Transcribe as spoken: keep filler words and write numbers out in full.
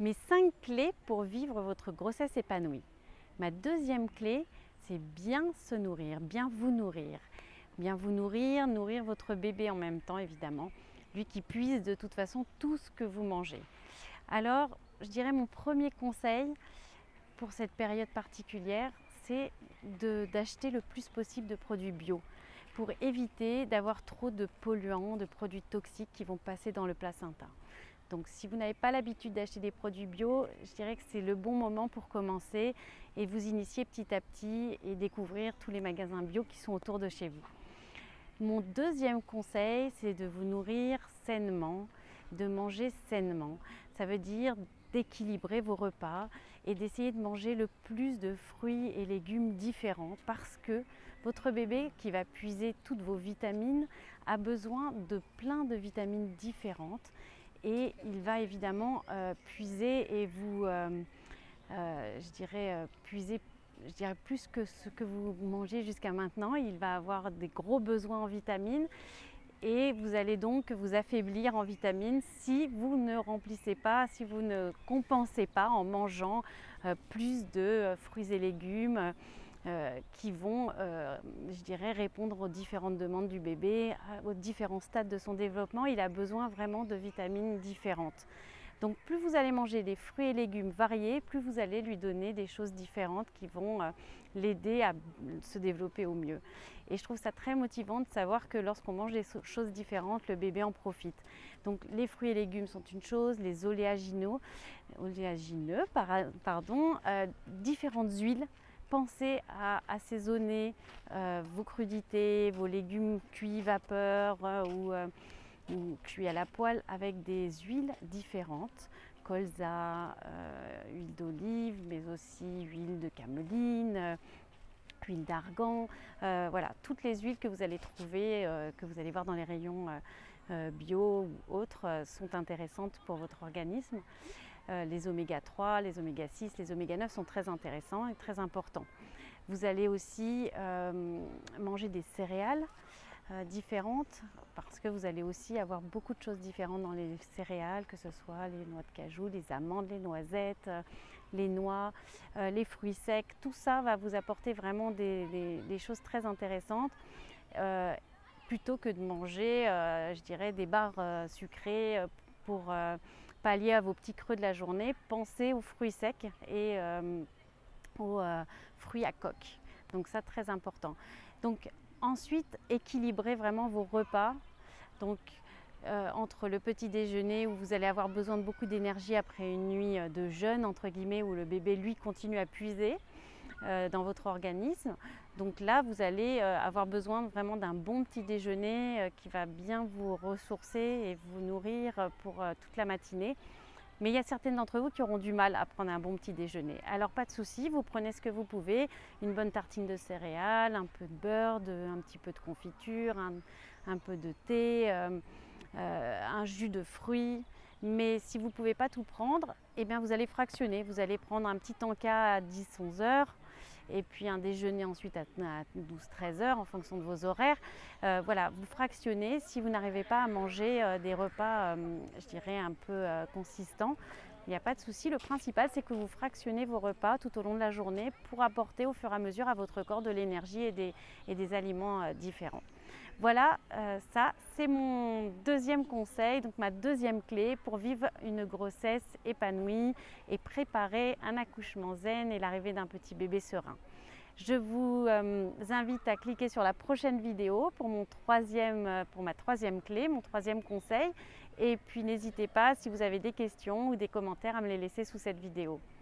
mes cinq clés pour vivre votre grossesse épanouie. Ma deuxième clé, c'est bien se nourrir, bien vous nourrir. Bien vous nourrir, nourrir votre bébé en même temps évidemment, lui qui puise de toute façon tout ce que vous mangez. Alors, je dirais mon premier conseil pour cette période particulière, c'est d'acheter le plus possible de produits bio pour éviter d'avoir trop de polluants, de produits toxiques qui vont passer dans le placenta. Donc si vous n'avez pas l'habitude d'acheter des produits bio, je dirais que c'est le bon moment pour commencer et vous initier petit à petit et découvrir tous les magasins bio qui sont autour de chez vous. Mon deuxième conseil, c'est de vous nourrir sainement, de manger sainement. Ça veut dire d'équilibrer vos repas et d'essayer de manger le plus de fruits et légumes différents parce que votre bébé qui va puiser toutes vos vitamines a besoin de plein de vitamines différentes et il va évidemment euh, puiser et vous, euh, euh, je dirais, euh, puiser je dirais plus que ce que vous mangez jusqu'à maintenant. Il va avoir des gros besoins en vitamines et vous allez donc vous affaiblir en vitamines si vous ne remplissez pas, si vous ne compensez pas en mangeant euh, plus de euh, fruits et légumes euh, qui vont, euh, je dirais, répondre aux différentes demandes du bébé, aux différents stades de son développement. Il a besoin vraiment de vitamines différentes. Donc plus vous allez manger des fruits et légumes variés, plus vous allez lui donner des choses différentes qui vont euh, l'aider à se développer au mieux. Et je trouve ça très motivant de savoir que lorsqu'on mange des choses différentes, le bébé en profite. Donc les fruits et légumes sont une chose, les oléagineux, oléagineux pardon, euh, différentes huiles. Pensez à assaisonner euh, vos crudités, vos légumes cuits vapeur euh, ou euh, ou cuit à la poêle avec des huiles différentes, colza, euh, huile d'olive, mais aussi huile de cameline, euh, huile d'argan, euh, voilà, toutes les huiles que vous allez trouver, euh, que vous allez voir dans les rayons euh, euh, bio ou autres, euh, sont intéressantes pour votre organisme. Euh, les oméga trois, les oméga six, les oméga neuf sont très intéressants et très importants. Vous allez aussi euh, manger des céréales Euh, différentes parce que vous allez aussi avoir beaucoup de choses différentes dans les céréales, que ce soit les noix de cajou, les amandes, les noisettes, euh, les noix, euh, les fruits secs. Tout ça va vous apporter vraiment des, des, des choses très intéressantes euh, plutôt que de manger, euh, je dirais, des barres euh, sucrées pour euh, pallier à vos petits creux de la journée. Pensez aux fruits secs et euh, aux euh, fruits à coque. Donc ça, très important. Donc ensuite, équilibrez vraiment vos repas. Donc, euh, entre le petit déjeuner où vous allez avoir besoin de beaucoup d'énergie après une nuit de jeûne, entre guillemets, où le bébé, lui, continue à puiser euh, dans votre organisme. Donc là, vous allez euh, avoir besoin vraiment d'un bon petit déjeuner euh, qui va bien vous ressourcer et vous nourrir pour euh, toute la matinée. Mais il y a certaines d'entre vous qui auront du mal à prendre un bon petit déjeuner. Alors pas de souci, vous prenez ce que vous pouvez, une bonne tartine de céréales, un peu de beurre, de, un petit peu de confiture, un, un peu de thé, euh, euh, un jus de fruits. Mais si vous ne pouvez pas tout prendre, eh bien vous allez fractionner. Vous allez prendre un petit encas à dix à onze heures et puis un déjeuner ensuite à douze à treize heures en fonction de vos horaires. Euh, voilà, vous fractionnez si vous n'arrivez pas à manger euh, des repas, euh, je dirais, un peu euh, consistants. Il n'y a pas de souci. Le principal, c'est que vous fractionnez vos repas tout au long de la journée pour apporter au fur et à mesure à votre corps de l'énergie et des, et des aliments euh, différents. Voilà, euh, ça c'est mon deuxième conseil, donc ma deuxième clé pour vivre une grossesse épanouie et préparer un accouchement zen et l'arrivée d'un petit bébé serein. Je vous euh, invite à cliquer sur la prochaine vidéo pour, mon troisième, pour ma troisième clé, mon troisième conseil. Et puis n'hésitez pas, si vous avez des questions ou des commentaires, à me les laisser sous cette vidéo.